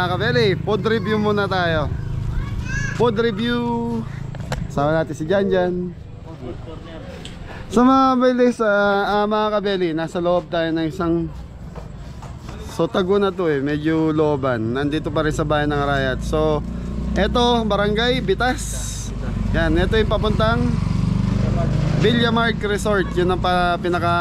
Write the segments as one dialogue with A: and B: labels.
A: mga kabeli, food review muna tayo. Food review. Sama natin si Janjan. So mga kabeli, mga kabeli, nasa loob tayo ng isang, so tago na to medyo looban. Nandito pa rin sa bayan ng Arayat. So eto, Barangay Bitas. Yan, ito yung papuntang Villamark Resort. Yun ang pinaka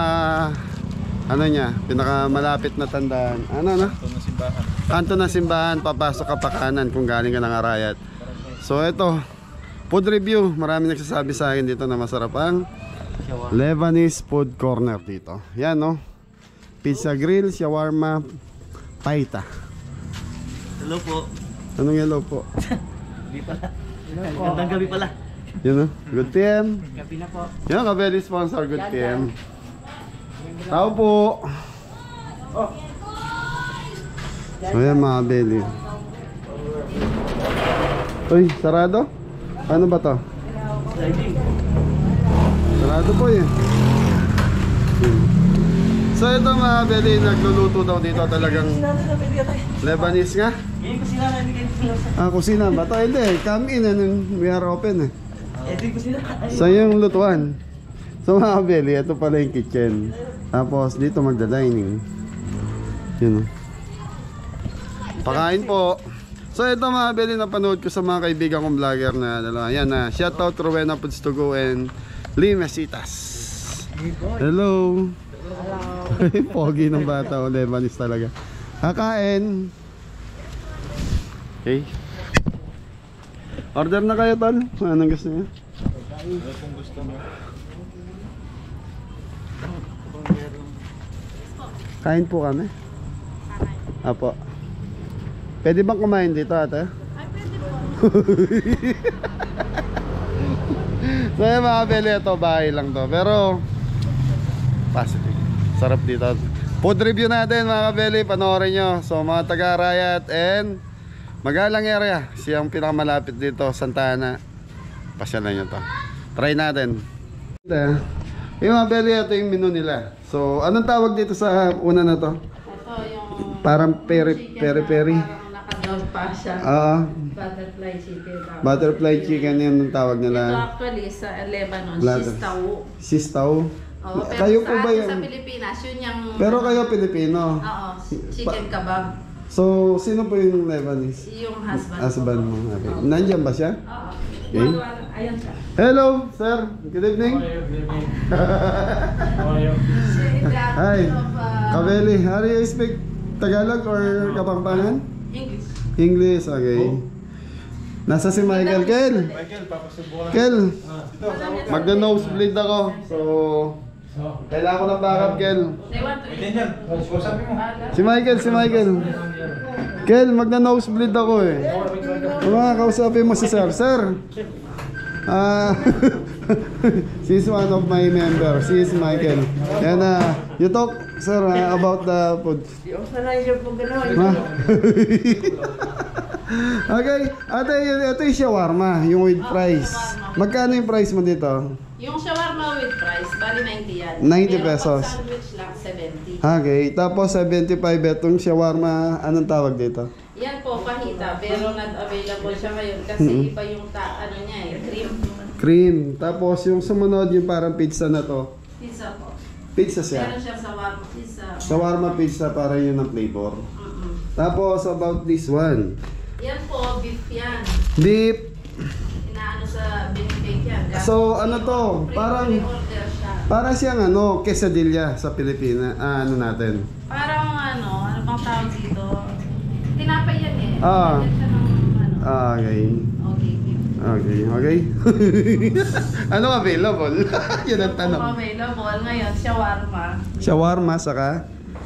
A: pinaka malapit na tandaan. Kanto ng simbahan, papasok ka pa kanan kung galing ka ng Arayat. So ito, food review. Marami nagsasabi sa akin dito na masarap ang Lebanese food corner dito. Yan no, pizza grill, shawarma, paita.
B: Hello po.
A: Anong hello po?
B: Gabi pala. Gandang gabi pala.
A: Yun no, good PM.
B: Gabi na po.
A: Yan, kabeli sponsor, good PM. Tao po. So yan mga kabeli. Uy, sarado? Ano ba to? Sarado po yun. So ito mga kabeli, nagluluto daw dito talagang Lebanese nga. Kusina ba ito? Hindi, come in and we are open So yung lutuan. So mga kabeli, ito pala yung kitchen. Tapos dito magda-dining. Yun. Pakain po. So ito mga kabeli, napanood ko sa mga kaibigan kong vlogger na yan na shoutout Rowena Foods to Go and Lee Mesitas. Hello. Pogi ng bata o Lebanese talaga. Kakain. Okay. Order na kayo tol. Anong gusto niyo?
B: Kung gusto mo.
A: Kain po kami. Apo. Pwede bang kumain dito ate?
C: Ay, pwede po.
A: So yung mga kabeli, ito bahay lang to. Pero positive. Sarap dito. Food review natin mga kabeli, panoorin nyo. So mga taga-Arayat and Magalang area, siyang pinakamalapit dito, Santa Ana. Pasyalan nyo to. Try natin. Yung mga kabeli, ito yung menu nila. So anong tawag dito sa una na to?
C: Ito yung
A: Parang peri.
C: parang nakadog pa siya. Butterfly chicken.
A: Butterfly chicken yun ang tawag
C: Ito
A: nila.
C: actually sa Lebanon,
A: Blatter.
C: sistaw.
A: Sistaw.
C: Oo, pero
A: Kayo
C: sa,
A: po ba
C: sa
A: yun?
C: Pilipinas, yun yung...
A: Pero kayo Pilipino.
C: Oo, chicken kebab.
A: So sino po yung Lebanese?
C: Yung husband.
A: Husband
C: ko.
A: mo. Okay. Nandiyan ba siya?
C: Oo.
A: Okay.
C: Ayan siya.
A: Hello, sir. Good evening. Hi. Kabeli, how do you speak Tagalog or Kapampangan?
C: English.
A: English, okay. Nasa si Michael. Kel, magna-nosebleed ako. So, kailangan ko ng backup, Kel.
C: They want to eat.
A: Si Michael. Kel, magna-nosebleed ako eh. Kausapin mo si Sir. Sir, she's one of my members. She is Michael. And you talk, sir, about the food. Okay, ate, ito yung shawarma, yung with price. Magkano yung price mo dito?
C: Yung shawarma with price, bali 90 yan.
A: 90
C: Pero
A: pesos.
C: pag sandwich lang, 70.
A: Okay, tapos 75 itong shawarma, anong tawag dito?
C: Yan po, pahita, pero not available siya ngayon kasi iba yung cream.
A: Cream. Tapos yung sumunod, yung parang pizza na to.
C: Pizza po.
A: Pizza siya.
C: Meron siya shawarma pizza.
A: Shawarma pizza para yun ang flavor. Tapos about this one.
C: Yan po, beef yan.
A: Beef.
C: Inaano sa binibake yan.
A: So ano to?
C: Pre-order siya.
A: Parang siyang quesadilla sa Pilipinas. Ano natin?
C: Parang ano bang tawag dito? Tinapay yan eh.
A: Ah.
C: Yan siya ng
A: Okay.
C: Okay, beef.
A: Okay. Ano available? Yun ang tanong.
C: Kung available ngayon, shawarma.
A: Shawarma saka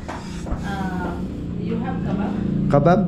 C: You have kebab?
A: kabab.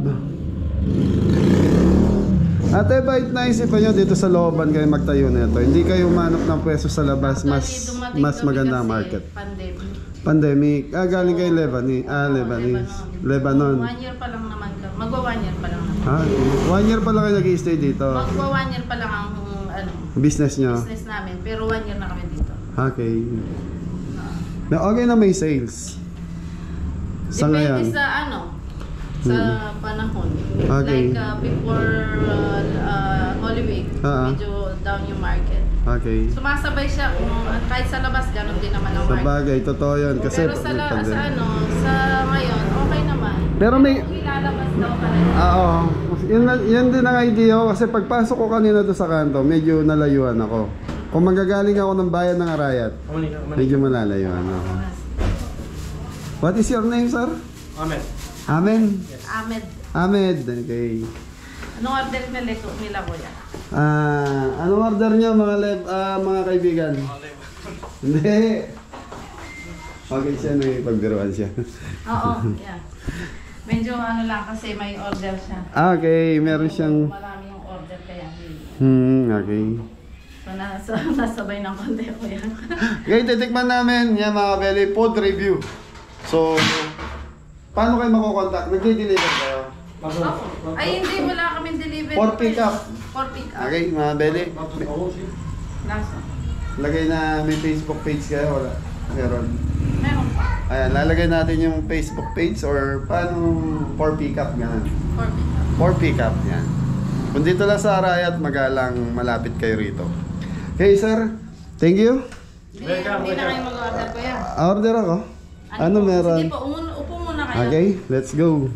A: Ate, bait na isipan nyo dito sa looban kayo magtayo nito. Hindi kayo manap ng pwesto sa labas, mas maganda ang market. Pandemic. Galing kayo Lebanese. Lebanon.
C: 1 year pa lang naman. Magwa 1 year pa lang naman.
A: 1 year pa lang kayo nag-i-stay dito.
C: Magwa 1 year pa lang ang
A: Business nyo.
C: business namin. Pero 1 year na kami dito.
A: Okay. Okay na may sales. Sa
C: Depende
A: ngayon.
C: sa sa panahon.
A: Okay.
C: Like before Holy Week, medyo down yung market.
A: Okay.
C: Sumasabay siya kung kahit sa labas, ganun din naman ang
A: Sa
C: market.
A: bagay, totoo yun. Kasi,
C: Pero sa ngayon, okay naman.
A: Pero may...
C: Ilalabas daw pa rin.
A: Oo. Yun din ang idea ko. Kasi pagpasok ko kanina doon sa kanto, medyo nalayuan ako. Kung magagaling ako ng bayan ng Arayat, medyo malalayuan ako. What is your name, sir?
B: Ahmed.
A: Amen?
C: Ahmed,
A: Ahmed. Okay.
C: anong order nila kuya?
A: Anong order niyo mga kaibigan? Hindi. Okay siya, pagbiruan siya.
C: Oo, yeah. Medyo lang kasi may order siya.
A: Okay, meron siyang...
C: Marami yung order kaya.
A: Okay.
C: So nasabay ng konti kuya.
A: Okay, titikman namin yan mga kabeli, food review. So, paano kayo makukontak? Nagde-deliver kayo?
C: Ay hindi, wala kaming delivery.
A: For pick up.
C: For pick up.
A: Okay, mga kabeli.
C: Nasa?
A: Lagay na may Facebook page kayo, wala? Meron.
C: Meron pa.
A: Ayan, lalagay natin yung Facebook page or paano for pick up, ganun.
C: For pick up.
A: For pick up, yan. Kung dito lang sa Arayat, magalang malapit kayo rito. Okay, sir. Thank you.
C: Hindi na kayo mag-order kuya.
A: Order ako. Ano meron?
C: Sige po, upo muna kayo.
A: Okay, let's go.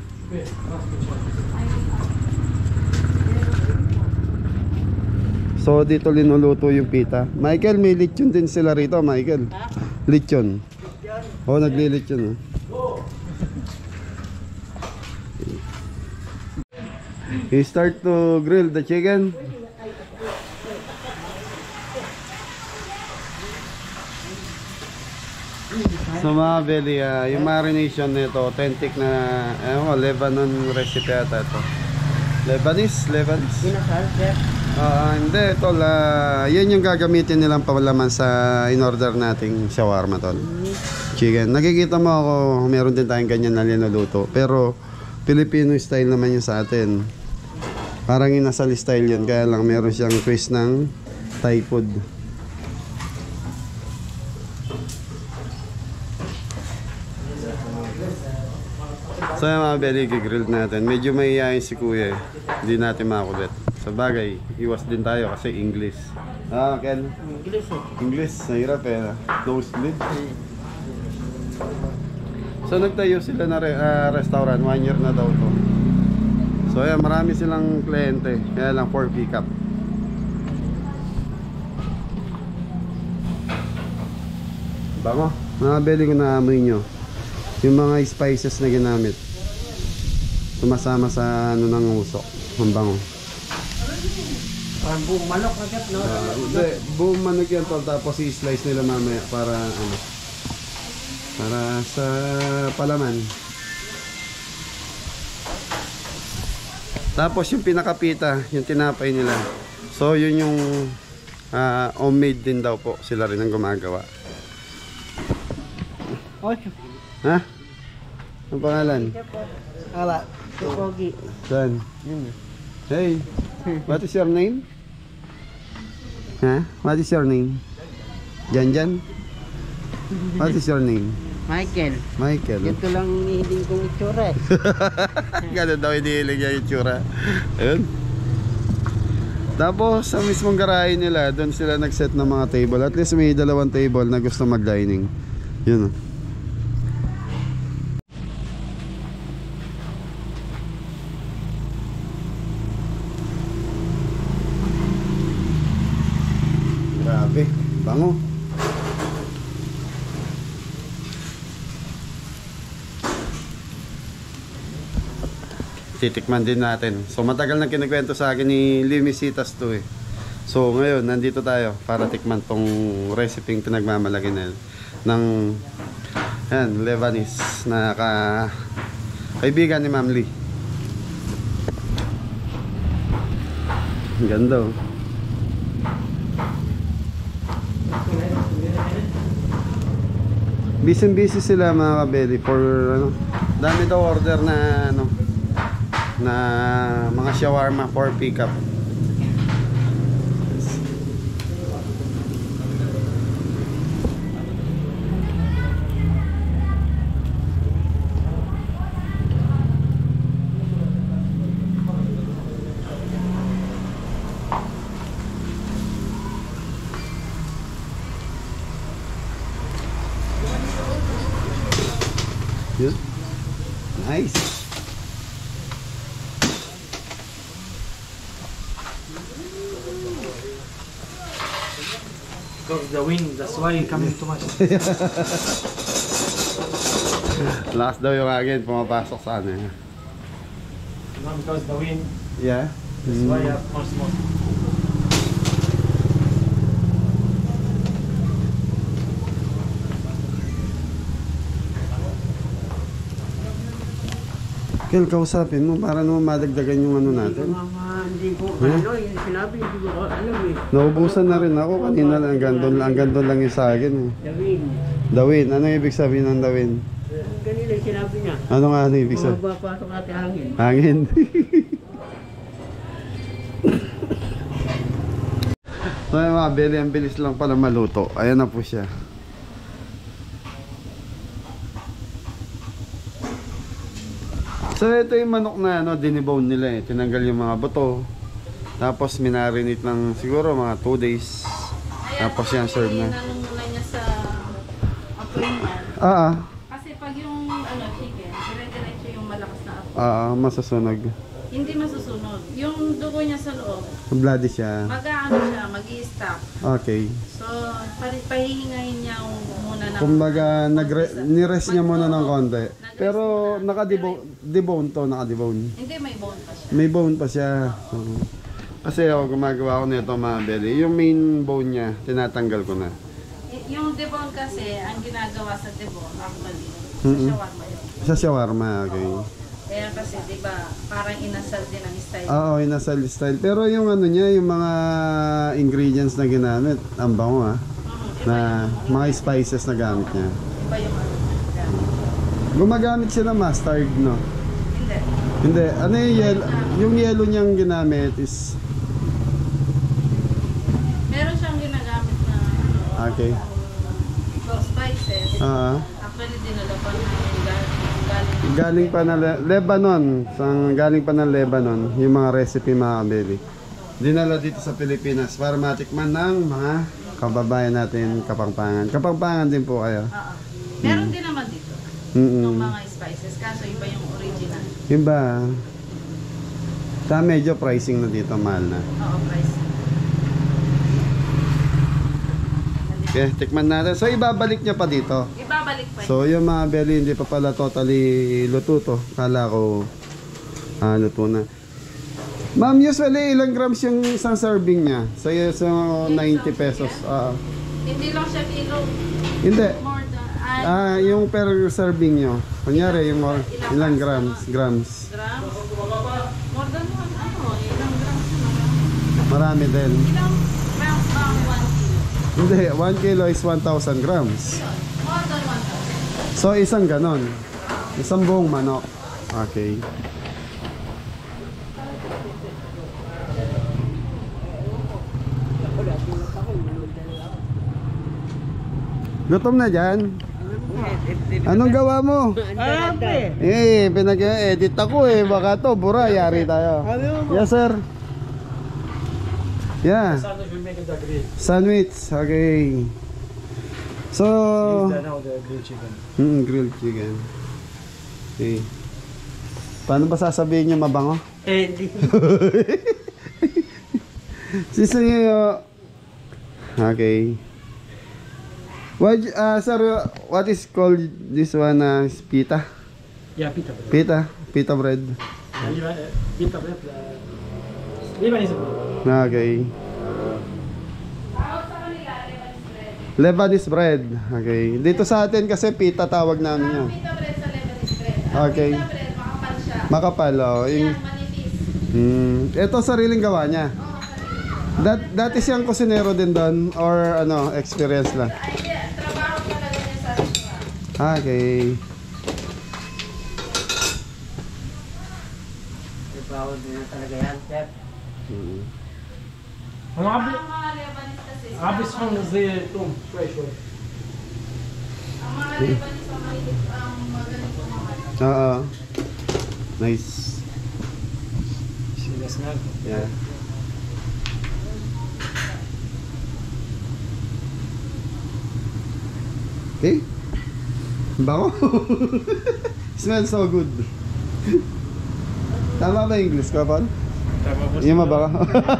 A: So dito linuluto yung pita. Michael, may lechon din sila rito, Michael. Lechon. Oh, nagli-lechon. You start to grill the chicken. So mga belly, yung marination nito, authentic na Lebanon recipe ata ito. Lebanese? Hindi, tol. Yan yung gagamitin nilang palaman sa in-order nating shawarma, tol. Chicken. Nakikita mo ako, meron din tayong ganyan na linuluto. Pero, Filipino style naman yun sa atin. Parang inasal style yun. Kaya lang meron siyang twist ng Thai food. So yung mga belly grill natin. Medyo mahihayin si kuya eh. Hindi natin makulit. Sa bagay, iwas din tayo kasi English. Ken?
B: English eh.
A: English, nahirap eh. Nosebleed. So nagtayo sila na restaurant, 1 year na daw to. So ayan, marami silang kliyente. Kaya lang for pick up. Bango. Mga belly ko naamoy nyo. Yung mga spices na ginamit. Sumasama sa ng usok. Ang bango.
B: Buong manok agad, no?
A: Hindi, buong manok yan tol, tapos i-slice nila mamaya para para sa palaman. Tapos yung pinakapita, yung tinapay nila. So yun yung homemade din daw po, sila rin ang gumagawa. Ha? Ang pangalan?
B: Ala, Pogi.
A: Saan? Hey, what is your name? What is your name? Janjan? What is your name?
B: Michael.
A: Michael.
B: Ito lang hinihiling kong itsura eh.
A: Ganun daw hinihiling niya yung tsura. Ayun. Tapos sa mismong garahe nila, doon sila nag-set ng mga table. At least may 2 table na gusto mag-dining. Yun o. Grabe, bango. Titikman din natin. So matagal na kinikwento sa akin ni Limisitas to eh. So ngayon nandito tayo para tikman tong recipe pinagmamalaki na ng Lebanese na kaibigan ni Ma'am Lee. Ang ganda oh. Busy sila mga kabeli for dami daw order na na mga shawarma for pick up. Yun. Nice.
D: Because the wind, that's why coming too much.
A: Lakas daw yung agent pumapasok sa ano.
D: No, because the wind,
A: Yeah.
D: that's why you have more smoke.
A: Kel, kausapin mo para naman madagdagan yung ano natin.
B: Hindi ko, ano, yung sinabi, hindi ko alam eh.
A: Naubusan na rin ako kanina lang. Hanggang doon lang yung sa akin.
B: Dawin.
A: Dawin. Ano ibig sabihin ng dawin?
B: Ganun lang sinabi niya.
A: Ano nga ano ibig sabihin?
B: Mabapasok natin hangin.
A: Hangin. So yung mga belly, ang bilis lang pala maluto. Ayan na po siya. So ito yung manok na ano, dinibone nila eh. Tinanggal yung mga buto. Tapos minarinate lang siguro mga 2 days. Tapos yan serve na.
C: Inanong muna niya sa apoy niya. Kasi pag yung ano, chicken, dire-diretso yung malakas na apoy.
A: Masasunog.
C: Hindi masusunod. Yung dugo niya sa loob,
A: Bloody siya.
C: mag-ano siya, mag-i-stop.
A: Okay.
C: So, pahihingahin niya muna ng...
A: Kumbaga, nirest niya muna ng konti. Pero naka-debone to, naka-debone.
C: Hindi, may bone pa siya.
A: May bone pa siya. Oo. Kasi ako gumagawa ko nito mga belly. Yung main bone niya, tinatanggal ko na.
C: Yung debone kasi, ang ginagawa sa debone, actually, sa
A: Mm-mm.
C: shawarma yun.
A: Sa shawarma, okay.
C: Kaya kasi, di ba, parang inasal din ang style.
A: Oo, inasal style. Pero yung ano niya, yung mga ingredients na ginamit, ang bango ah. Na mga spices na gamit niya.
C: Iba yung ano. gamit.
A: Gumagamit siya ng mustard, no?
C: Hindi.
A: Hindi. Ano yung yellow niyang ginamit is...
C: Meron siyang ginagamit na ano,
A: Okay.
C: spices. Actually, dinala pa namin
A: Galing pa na Lebanon. Galing pa ng Lebanon. Yung mga recipe mga kabeli. Dinala dito sa Pilipinas para matikman ng mga kababayan natin Kapampangan. Kapampangan din po kayo.
C: Meron din naman dito. Ng mga spices. Kaso iba yung original.
A: Iba. Sa medyo pricing na dito, mahal na.
C: Oo, price.
A: Okay, tikman natin. So ibabalik niya pa dito.
C: Ibabalik pa yun.
A: So yung mga belly hindi pa pala totally luto to. Kala ko luto na. Ma'am, usually ilang grams yung isang serving niya? So 90 pesos.
C: Hindi lang siya kilo.
A: Hindi.
C: More than...
A: Yung per serving nyo. Kunyari yung ilang grams.
C: Grams? More than one, ilang grams yun.
A: Marami din.
C: Ilang grams ang 1 kilo?
A: Hindi, 1 kilo is 1,000 grams.
C: More than 1,000.
A: So isang ganon. Isang buong manok. Okay. Gutom na dyan? Anong gawa mo? Pinag-edit ako eh. Baka to, bura, yari tayo. Yes sir. Yeah.
D: Sandwich will make it the grill.
A: Sandwich, okay. So,
D: This is now the grilled chicken.
A: grilled chicken. Okay. Paano ba sasabihin niyo mabango?
B: Hindi.
A: Sisiyo. Okay. Sir, what is called this one? Pita?
D: Yeah, pita bread.
A: Pita bread.
D: Pita bread. Lebanese bread.
A: Okay. Lebanese bread. Okay. Dito sa atin kasi pita tawag namin yan.
C: Pita bread sa Lebanese bread.
A: Okay.
C: Pita bread, makapal siya.
A: Makapal, oh.
C: Yan, manipis.
A: Ito sariling gawa niya. Dati siyang kusinero din doon or ano, experience lang.
C: Ay, trabaho talaga niya sa restaurant.
A: Okay.
B: Trabaho din talaga yan, chef.
D: Ang
C: Ang mga Lebanese kasi,
D: abis from zeytun, fresh oil.
C: ang mga Lebanese ang mahilig ang magaling mga
A: Oo. Nice.
D: See the smell?
A: Yeah. Okay. Bango. Smells so good. Tama ba English ko, Paul?
D: Tama po.
A: Yung mabango.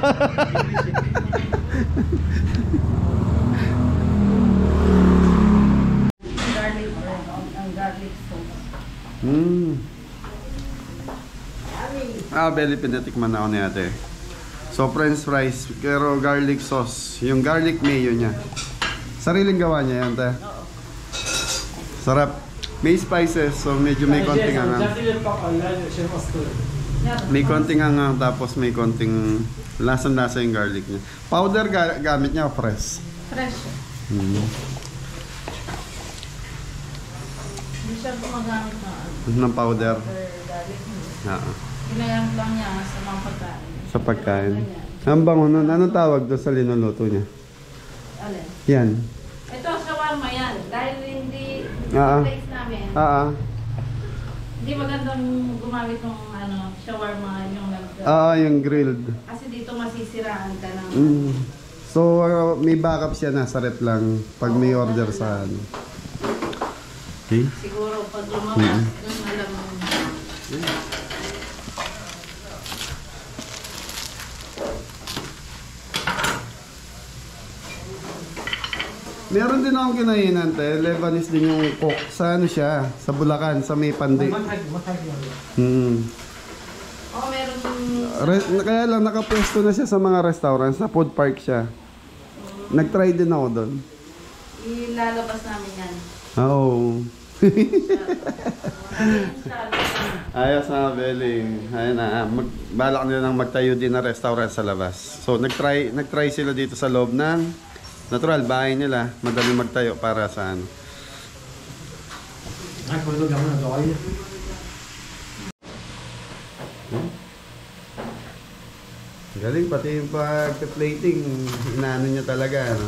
C: Garlic bread, ang garlic sauce.
A: Belly pinatikman na ako ni ate. So, french fries, pero garlic sauce. Yung garlic mayo niya. Sariling gawa niya yan, te. Sarap. May spices, so medyo may konting angang. May konting angang, tapos may konting lasang-lasa yung garlic niya. Powder gamit niya o fresh?
C: Fresh. Hindi siya gumagamit
A: Ng powder.
C: garlic.
A: Ah.
C: Lang niya sa mga pagkain.
A: Sa pagkain. Ang bango nun. Anong tawag doon sa linuluto niya?
C: Alin?
A: Yan.
C: Ito, shawarma yan. Dahil hindi
A: Ah.
C: place namin. Hindi magandang gumamit ng shawarma yung
A: Yung grilled.
C: kasi dito masisiraan ka ng
A: So, may backup siya na sa rep lang pag may order sa ano. Okay.
C: siguro pag lumabas yung alam mo.
A: Meron din akong kinainan, te. Lebanese din yung cook. Sa ano siya? Sa Bulacan, sa may pandi.
C: Oh, meron
A: Kaya lang nakapwesto na siya sa mga restaurants. Sa food park siya. Nag-try din ako doon.
C: ilalabas namin yan.
A: Oo. Ayos na, Belly. Ayun na. Balak nila nang magtayo din na restaurant sa labas. So, nag-try sila dito sa loob ng natural, bahay nila. Madaling magtayo para sa ano. Galing, pati yung pag-plating, inaano niya talaga, ano?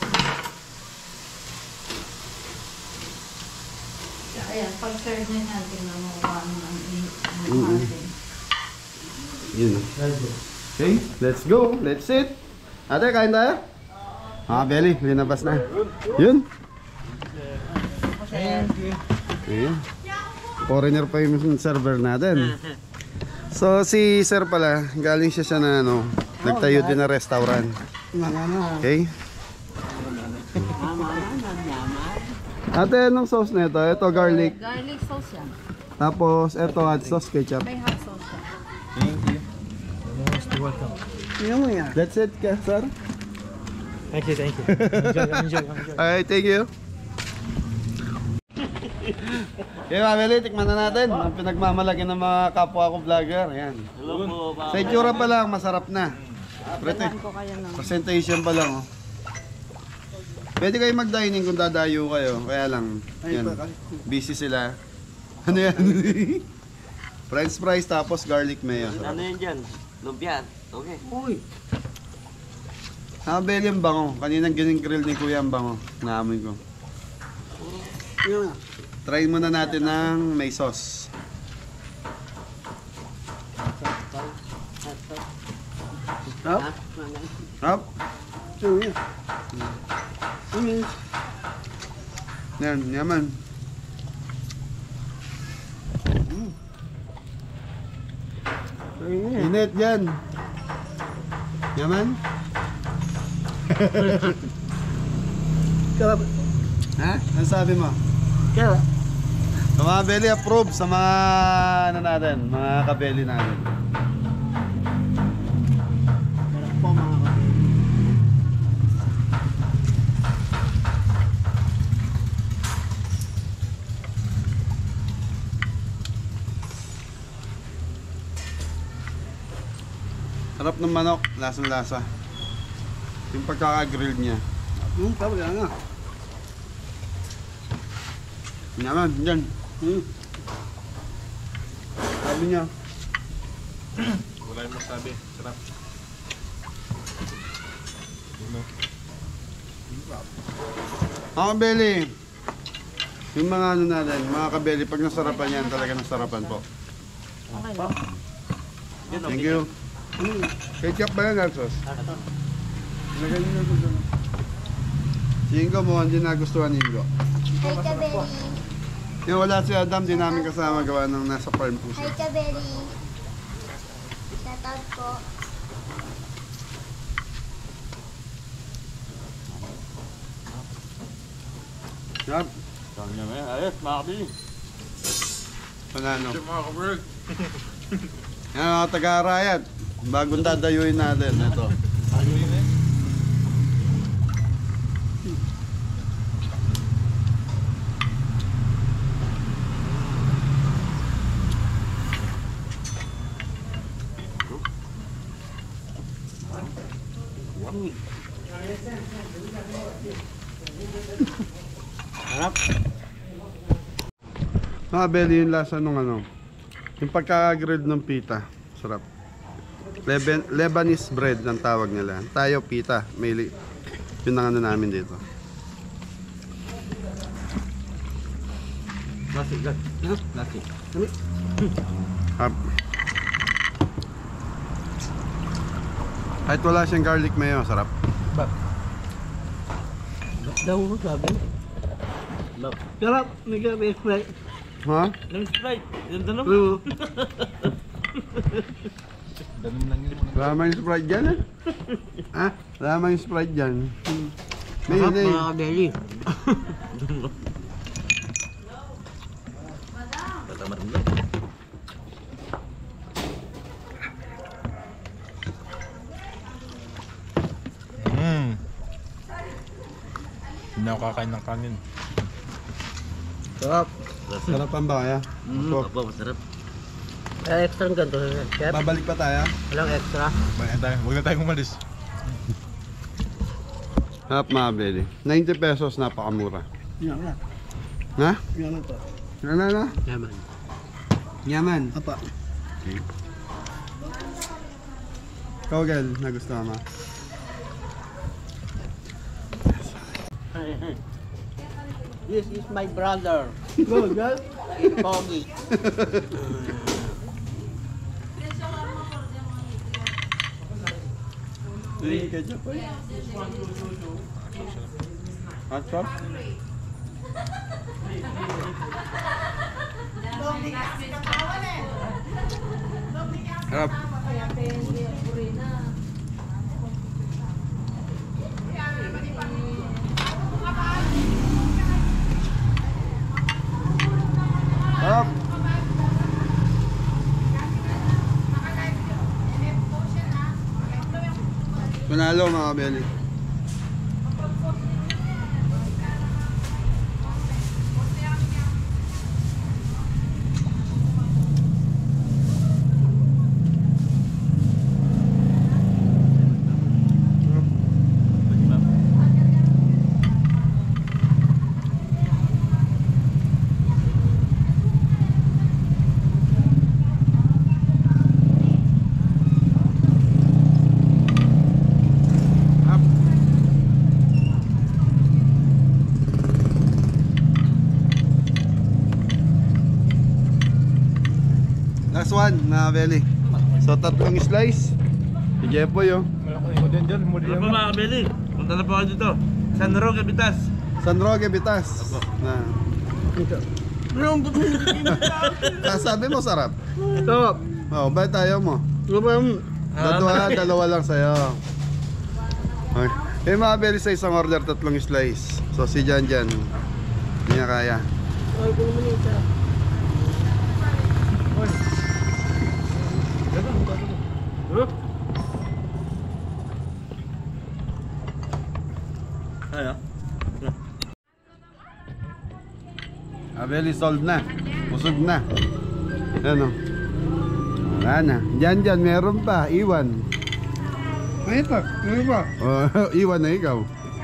C: Ayan, pag-serve niya yan, tingnan mo kung ano ang
A: Yun. Okay, let's go. Let's sit. Ate, kain tayo? Belly, linabas na. Yun. Ayan. Foreigner pa yung server natin. So, si sir pala, galing siya na ano, nagtayo din na restaurant. Okay? Ate, anong sauce na ito? Ito, garlic.
C: Garlic sauce yan.
A: Tapos, ito, hot sauce, ketchup.
C: May hot sauce yan.
A: That's it, sir.
D: Thank you. Enjoy.
A: Alright, thank you. Okay, Mabeli, tikman na natin. Ang pinagmamalaki ng mga kapwa ko vlogger. Ayan. Sa itsura pa lang, masarap na. Presentation pa lang. Oh. Pwede kayo mag-dining kung dadayo kayo. Kaya lang, yan, busy sila. Ano yan? French fries tapos garlic mayo.
B: Ano yan dyan? Lumpia. Okay.
A: Uy! Mabeli ang bango. Kaninang grill ni Kuya ang bango. Naamoy ko. Try muna natin ng may sauce. Up? Up? Yan, yaman. Init yan. Yaman? Ha? Ano sabi mo?
B: Kaya?
A: Sa mga belly approve sa mga ano natin, mga kabeli natin. Sarap ng manok, lasang-lasa. Yung pagkaka-grill niya. Sabi nga. Yaman, dyan. Sabi niya.
E: Wala yung masabi. Sarap.
A: Mga kabeli. Yung mga ano natin, mga kabeli, pag nasarapan yan, talaga nasarapan po.
C: Okay lang.
A: Thank you. Ketchup ba yan, Alsos? Lagyan nyo na ito. Si Ingo mo, hindi nagustuhan ni Ingo.
F: Hi, Kabeli.
A: Yung wala si Adam, di namin kasama gawa ng nasa farm po
F: Hi,
A: siya.
F: Kabeli. Shoutout po.
A: Yup.
E: Sabi niya, ayos, mga kabili.
A: Panano.
E: Mga kaberg.
A: Yan mga taga-arayat. Bagong dadayuin natin. Ito.
E: Ano yun eh?
A: Mga belly yung lasa nung ano. Yung pagka-grilled ng pita. Sarap. Lebanese bread ang tawag nila. Tayo pita. Yun ang ano namin dito.
B: Nasi, nasi.
A: Hap. Kahit wala siyang garlic mayo, sarap.
B: Daw mo sabi. Sarap, may gabi Sprite.
A: Ha?
B: Yung Sprite, yung tanong.
E: Ganun lang yun.
A: Wala man yung Sprite dyan eh. Ha? Wala man yung Sprite dyan. May
B: Sarap
A: yun eh.
B: mga kabeli.
E: Hindi ako kakain ng kanin.
B: Sarap.
A: Sarap ang baya. So,
B: Masarap. Extra ng ganito, chef.
A: babalik pa tayo.
B: Walang extra.
E: Bayan tayo. Huwag na tayong umalis.
A: Hap mga belly. 90 pesos, napakamura.
B: Yan na.
A: Ha?
B: Yan na to.
A: Ano na?
B: Yaman.
A: Yaman.
B: Apa.
A: Okay. Ikaw, Gel, nagustuhan mo?
B: This is my brother. Go, go. Pogi.
A: Ketchup po. Hot sauce? Harap. Harap. Panalo mga kabeli. Last one na belly. So tatlong slice. Si Jepoy oh.
E: Ano pa mga kabili? Punta na po ako dito. San Roque, Bitas.
A: San Roque, Bitas. Na. Sabi mo sarap.
B: Sarap.
A: Oh, ba tayo mo? Dalawa lang sa'yo. Okay. Eh mga belly sa isang order, tatlong slice. So si Janjan, hindi niya kaya.
B: Ay, kung naman isa.
A: Abeli sold na. Busog na. Ano? Wala na. Janjan, meron pa. Iwan.
B: Ay, pa. Ay, pa.
A: Oh, iwan na ikaw.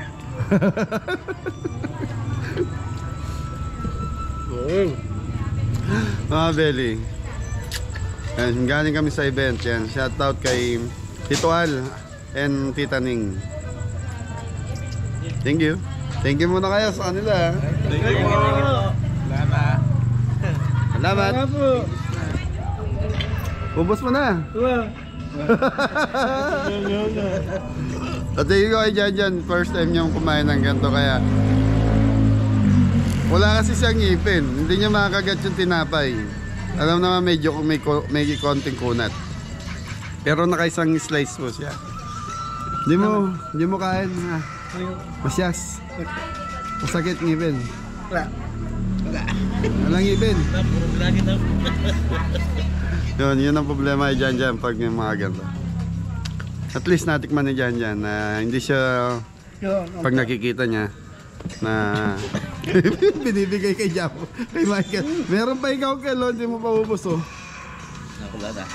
A: Mga belly. Yan, galing kami sa event. Yan, shoutout kay Tito Al and Tita Ning. Thank you. Thank you muna kayo sa kanila.
E: Thank you po. Salamat.
A: Salamat. Ubus mo na. At thank you kay Janjan. First time niyong kumain ng ganito kaya Wala kasi siyang ngipin. Hindi niya makakagat yung tinapay. Alam naman medyo may konting kunat. Pero nakaisang slice po siya. Hindi mo kain. Ha? Masyas. Masakit ngipin.
B: Wala.
A: Walang ngipin.
E: Puro lagi na.
A: Yun ang problema ay Janjan pag may mga ganito. At least natikman ni Janjan na hindi siya pag nakikita niya na binibigay kay Japo, kay Michael. Meron pa ikaw kay Lon, hindi mo pa ubos oh.
E: Wala na.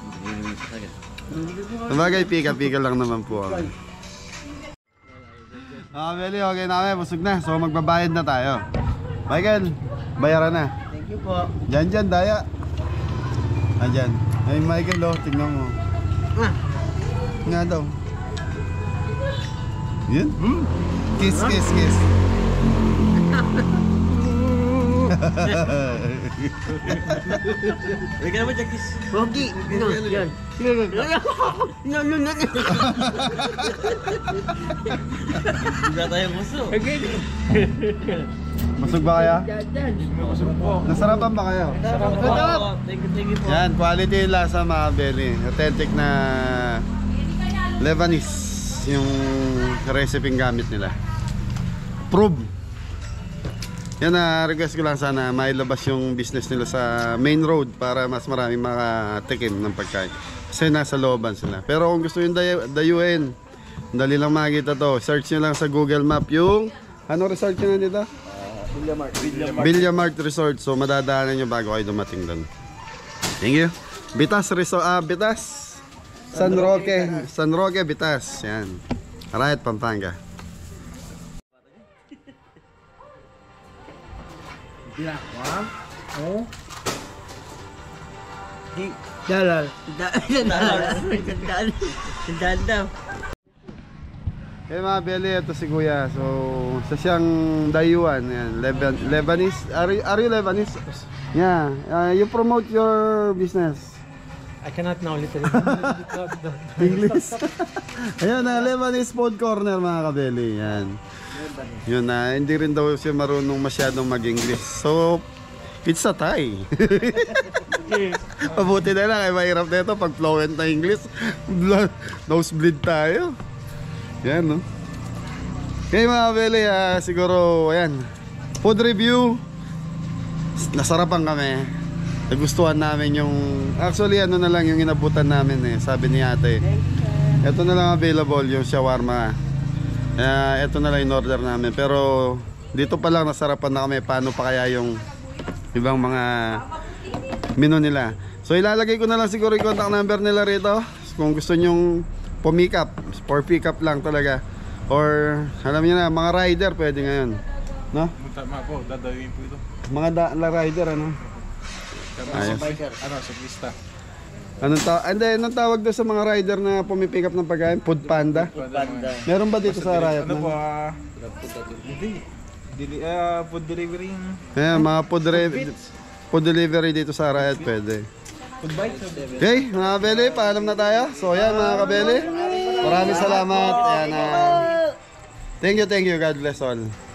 A: Sabagay, pika-pika lang naman po ako. Beli, okay na kami, busog na. So magbabayad na tayo. Michael, bayaran na.
B: Thank you po.
A: Janjan, daya. Andyan. Ay, Michael, oh, tingnan mo. Nga daw. Yun? Kiss, kiss, kiss.
E: Hindi ka naman Jagis.
B: Pogi. Yan. No.
E: Wala tayong gusto.
A: Busog ba kaya?
E: Busog po.
A: Nasarapan ba kayo?
E: Thank you po.
A: Yan, quality yung lasa mga Beli. Authentic na Lebanese yung recipe gamit nila. Prove. Yan na, request ko lang sana mailabas yung business nila sa main road para mas marami makatikim ng pagkain. Kasi nasa looban sila. Pero kung gusto yung dayuin, dali lang makikita to. Search nyo lang sa Google Map yung, ano resort nyo na dito? Villamart Resort. So madadaanan nyo bago kayo dumating doon. Thank you. Bitas Resort, Bitas San Roque, Bitas. Yan. Arayat, Pampanga.
B: Dalal.
A: Okay mga Beli, ito si Kuya. So, sa siyang dayuan, yan, Lebanese. Are you Lebanese? Yeah. You promote your business.
D: I cannot now literally.
A: English. Ayun na, Lebanese food corner mga kabeli. Yan. Yun na, hindi rin daw siya marunong masyadong mag-English. So, it's a Thai. Mabuti na lang, ay mahirap na ito pag fluent na English. Nosebleed tayo. Yan, no? Okay mga kabeli, siguro, ayan. Food review. Nasarapan kami. Nagustuhan namin yung, actually ano na lang yung inabutan namin eh. Sabi ni ate, ito na lang available yung shawarma. Ito na lang in order namin. Pero dito pa lang nasarapan na kami paano pa kaya yung ibang mga menu nila. So ilalagay ko na lang siguro yung contact number nila rito. Kung gusto nyong pumikap, for pick up lang talaga. Or alam niyo na, mga rider pwede ngayon. No?
D: Tama po, dadawin po ito.
A: Mga rider ano? Ayos.
D: Siklista.
A: Anong tawag doon sa mga rider na pumipick up ng pagkain? Food Panda? Meron ba dito sa Arayat?
D: Ano po? Food delivery.
A: Ayan, mga food delivery dito sa Arayat pwede. Okay, mga kabeli, paalam na tayo. So yan mga kabeli, maraming salamat. Ayan, thank you, God bless all.